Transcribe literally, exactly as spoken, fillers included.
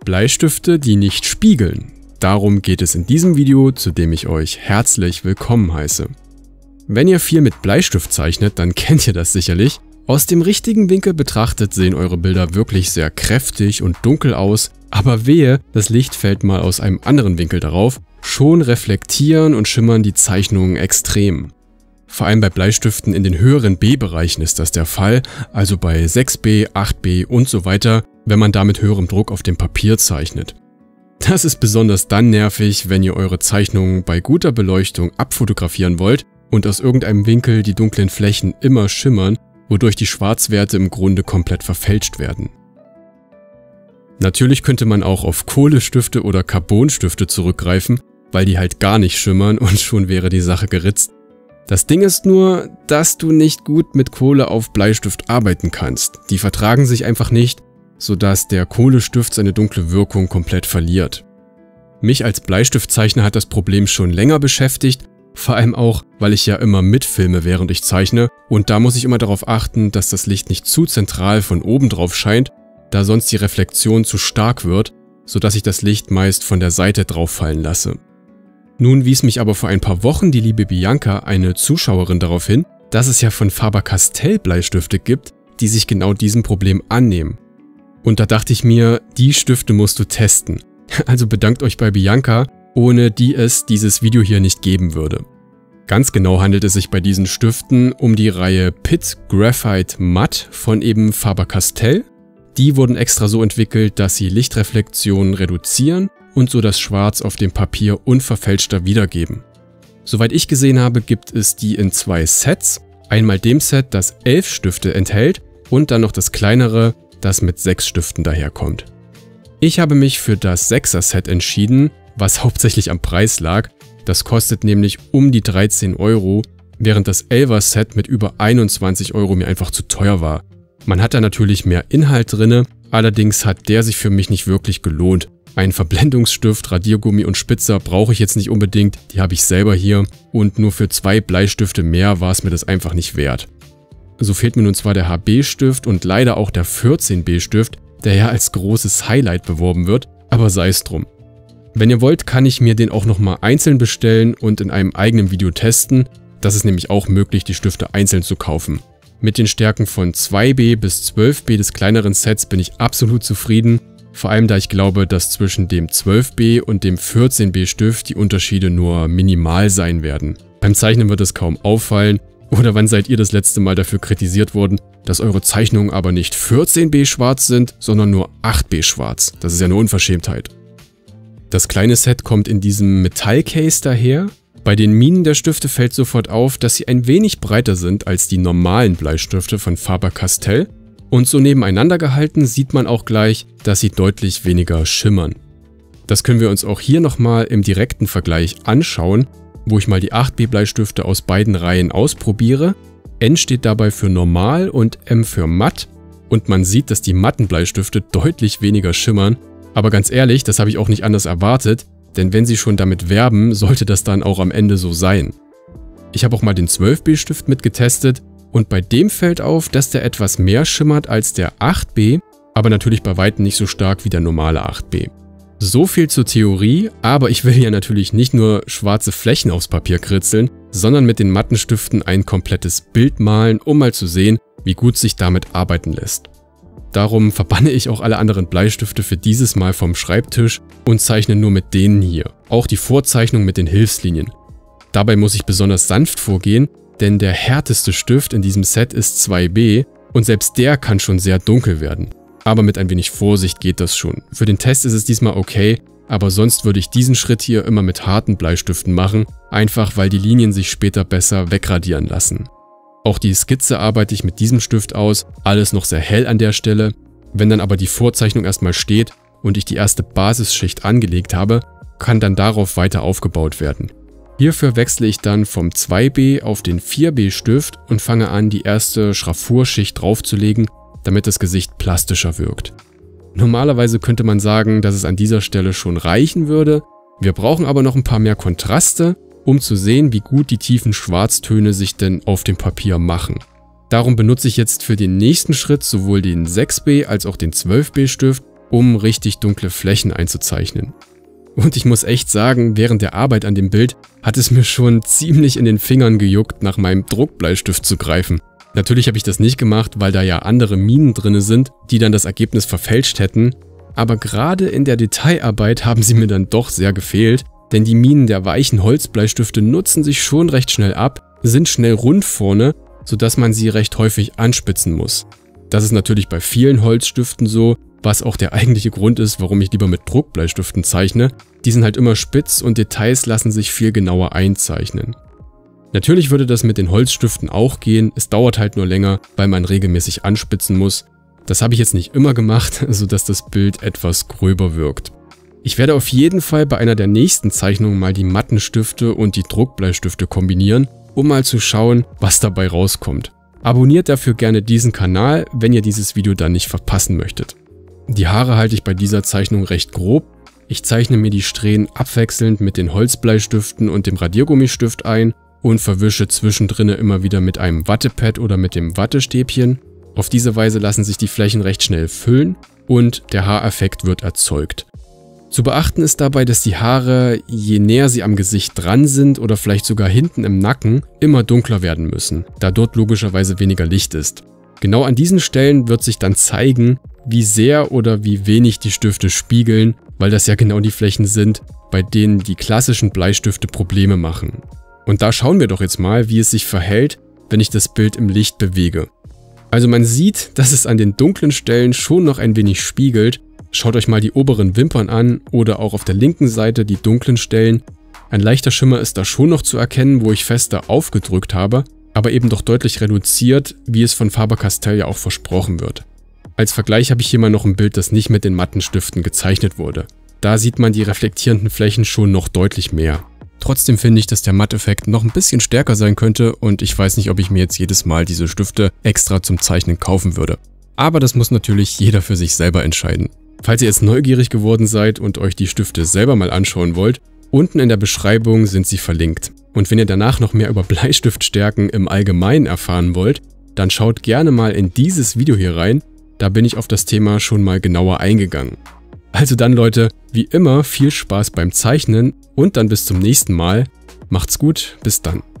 Bleistifte, die nicht spiegeln. Darum geht es in diesem Video, zu dem ich euch herzlich willkommen heiße. Wenn ihr viel mit Bleistift zeichnet, dann kennt ihr das sicherlich. Aus dem richtigen Winkel betrachtet sehen eure Bilder wirklich sehr kräftig und dunkel aus, aber wehe, das Licht fällt mal aus einem anderen Winkel darauf, schon reflektieren und schimmern die Zeichnungen extrem. Vor allem bei Bleistiften in den höheren B-Bereichen ist das der Fall, also bei sechs B, acht B und so weiter, wenn man da mit höherem Druck auf dem Papier zeichnet. Das ist besonders dann nervig, wenn ihr eure Zeichnungen bei guter Beleuchtung abfotografieren wollt und aus irgendeinem Winkel die dunklen Flächen immer schimmern, wodurch die Schwarzwerte im Grunde komplett verfälscht werden. Natürlich könnte man auch auf Kohlestifte oder Carbonstifte zurückgreifen, weil die halt gar nicht schimmern und schon wäre die Sache geritzt. Das Ding ist nur, dass du nicht gut mit Kohle auf Bleistift arbeiten kannst. Die vertragen sich einfach nicht, sodass der Kohlestift seine dunkle Wirkung komplett verliert. Mich als Bleistiftzeichner hat das Problem schon länger beschäftigt, vor allem auch, weil ich ja immer mitfilme, während ich zeichne, und da muss ich immer darauf achten, dass das Licht nicht zu zentral von oben drauf scheint, da sonst die Reflexion zu stark wird, sodass ich das Licht meist von der Seite drauf fallen lasse. Nun wies mich aber vor ein paar Wochen die liebe Bianca, eine Zuschauerin, darauf hin, dass es ja von Faber-Castell Bleistifte gibt, die sich genau diesem Problem annehmen. Und da dachte ich mir, die Stifte musst du testen. Also bedankt euch bei Bianca, ohne die es dieses Video hier nicht geben würde. Ganz genau handelt es sich bei diesen Stiften um die Reihe Pitt Graphite Matte von eben Faber-Castell. Die wurden extra so entwickelt, dass sie Lichtreflexionen reduzieren und so das Schwarz auf dem Papier unverfälschter wiedergeben. Soweit ich gesehen habe, gibt es die in zwei Sets. Einmal dem Set, das elf Stifte enthält, und dann noch das kleinere, das mit sechs Stiften daherkommt. Ich habe mich für das sechser Set entschieden, was hauptsächlich am Preis lag. Das kostet nämlich um die dreizehn Euro, während das elfer Set mit über einundzwanzig Euro mir einfach zu teuer war. Man hat da natürlich mehr Inhalt drinne, allerdings hat der sich für mich nicht wirklich gelohnt. Ein Verblendungsstift, Radiergummi und Spitzer brauche ich jetzt nicht unbedingt, die habe ich selber hier, und nur für zwei Bleistifte mehr war es mir das einfach nicht wert. So fehlt mir nun zwar der H B-Stift und leider auch der vierzehn B-Stift, der ja als großes Highlight beworben wird, aber sei es drum. Wenn ihr wollt, kann ich mir den auch nochmal einzeln bestellen und in einem eigenen Video testen. Das ist nämlich auch möglich, die Stifte einzeln zu kaufen. Mit den Stärken von zwei B bis zwölf B des kleineren Sets bin ich absolut zufrieden, vor allem da ich glaube, dass zwischen dem zwölf B und dem vierzehn B Stift die Unterschiede nur minimal sein werden. Beim Zeichnen wird es kaum auffallen. Oder wann seid ihr das letzte Mal dafür kritisiert worden, dass eure Zeichnungen aber nicht vierzehn B schwarz sind, sondern nur acht B schwarz? Das ist ja eine Unverschämtheit. Das kleine Set kommt in diesem Metallcase daher. Bei den Minen der Stifte fällt sofort auf, dass sie ein wenig breiter sind als die normalen Bleistifte von Faber-Castell. Und so nebeneinander gehalten sieht man auch gleich, dass sie deutlich weniger schimmern. Das können wir uns auch hier nochmal im direkten Vergleich anschauen, wo ich mal die acht B Bleistifte aus beiden Reihen ausprobiere. N steht dabei für normal und M für matt, und man sieht, dass die matten Bleistifte deutlich weniger schimmern. Aber ganz ehrlich, das habe ich auch nicht anders erwartet, denn wenn sie schon damit werben, sollte das dann auch am Ende so sein. Ich habe auch mal den zwölf B Stift mitgetestet und bei dem fällt auf, dass der etwas mehr schimmert als der acht B, aber natürlich bei weitem nicht so stark wie der normale acht B. So viel zur Theorie, aber ich will ja natürlich nicht nur schwarze Flächen aufs Papier kritzeln, sondern mit den matten Stiften ein komplettes Bild malen, um mal zu sehen, wie gut sich damit arbeiten lässt. Darum verbanne ich auch alle anderen Bleistifte für dieses Mal vom Schreibtisch und zeichne nur mit denen hier. Auch die Vorzeichnung mit den Hilfslinien. Dabei muss ich besonders sanft vorgehen, denn der härteste Stift in diesem Set ist zwei B und selbst der kann schon sehr dunkel werden. Aber mit ein wenig Vorsicht geht das schon. Für den Test ist es diesmal okay, aber sonst würde ich diesen Schritt hier immer mit harten Bleistiften machen, einfach weil die Linien sich später besser wegradieren lassen. Auch die Skizze arbeite ich mit diesem Stift aus, alles noch sehr hell an der Stelle. Wenn dann aber die Vorzeichnung erstmal steht und ich die erste Basisschicht angelegt habe, kann dann darauf weiter aufgebaut werden. Hierfür wechsle ich dann vom zwei B auf den vier B Stift und fange an, die erste Schraffurschicht draufzulegen, damit das Gesicht plastischer wirkt. Normalerweise könnte man sagen, dass es an dieser Stelle schon reichen würde. Wir brauchen aber noch ein paar mehr Kontraste, um zu sehen, wie gut die tiefen Schwarztöne sich denn auf dem Papier machen. Darum benutze ich jetzt für den nächsten Schritt sowohl den sechs B als auch den zwölf B Stift um richtig dunkle Flächen einzuzeichnen. Und ich muss echt sagen, während der Arbeit an dem Bild hat es mir schon ziemlich in den Fingern gejuckt, nach meinem Druckbleistift zu greifen. Natürlich habe ich das nicht gemacht, weil da ja andere Minen drin sind, die dann das Ergebnis verfälscht hätten. Aber gerade in der Detailarbeit haben sie mir dann doch sehr gefehlt, denn die Minen der weichen Holzbleistifte nutzen sich schon recht schnell ab, sind schnell rund vorne, sodass man sie recht häufig anspitzen muss. Das ist natürlich bei vielen Holzstiften so, was auch der eigentliche Grund ist, warum ich lieber mit Druckbleistiften zeichne. Die sind halt immer spitz und Details lassen sich viel genauer einzeichnen. Natürlich würde das mit den Holzstiften auch gehen, es dauert halt nur länger, weil man regelmäßig anspitzen muss. Das habe ich jetzt nicht immer gemacht, sodass das Bild etwas gröber wirkt. Ich werde auf jeden Fall bei einer der nächsten Zeichnungen mal die matten Stifte und die Druckbleistifte kombinieren, um mal zu schauen, was dabei rauskommt. Abonniert dafür gerne diesen Kanal, wenn ihr dieses Video dann nicht verpassen möchtet. Die Haare halte ich bei dieser Zeichnung recht grob. Ich zeichne mir die Strähnen abwechselnd mit den Holzbleistiften und dem Radiergummistift ein und verwische zwischendrin immer wieder mit einem Wattepad oder mit dem Wattestäbchen. Auf diese Weise lassen sich die Flächen recht schnell füllen und der Haareffekt wird erzeugt. Zu beachten ist dabei, dass die Haare, je näher sie am Gesicht dran sind oder vielleicht sogar hinten im Nacken, immer dunkler werden müssen, da dort logischerweise weniger Licht ist. Genau an diesen Stellen wird sich dann zeigen, wie sehr oder wie wenig die Stifte spiegeln, weil das ja genau die Flächen sind, bei denen die klassischen Bleistifte Probleme machen. Und da schauen wir doch jetzt mal, wie es sich verhält, wenn ich das Bild im Licht bewege. Also man sieht, dass es an den dunklen Stellen schon noch ein wenig spiegelt. Schaut euch mal die oberen Wimpern an oder auch auf der linken Seite die dunklen Stellen. Ein leichter Schimmer ist da schon noch zu erkennen, wo ich fester aufgedrückt habe, aber eben doch deutlich reduziert, wie es von Faber-Castell ja auch versprochen wird. Als Vergleich habe ich hier mal noch ein Bild, das nicht mit den matten Stiften gezeichnet wurde. Da sieht man die reflektierenden Flächen schon noch deutlich mehr. Trotzdem finde ich, dass der Matteffekt noch ein bisschen stärker sein könnte und ich weiß nicht, ob ich mir jetzt jedes Mal diese Stifte extra zum Zeichnen kaufen würde. Aber das muss natürlich jeder für sich selber entscheiden. Falls ihr jetzt neugierig geworden seid und euch die Stifte selber mal anschauen wollt, unten in der Beschreibung sind sie verlinkt. Und wenn ihr danach noch mehr über Bleistiftstärken im Allgemeinen erfahren wollt, dann schaut gerne mal in dieses Video hier rein, da bin ich auf das Thema schon mal genauer eingegangen. Also dann Leute, wie immer viel Spaß beim Zeichnen und dann bis zum nächsten Mal. Macht's gut, bis dann.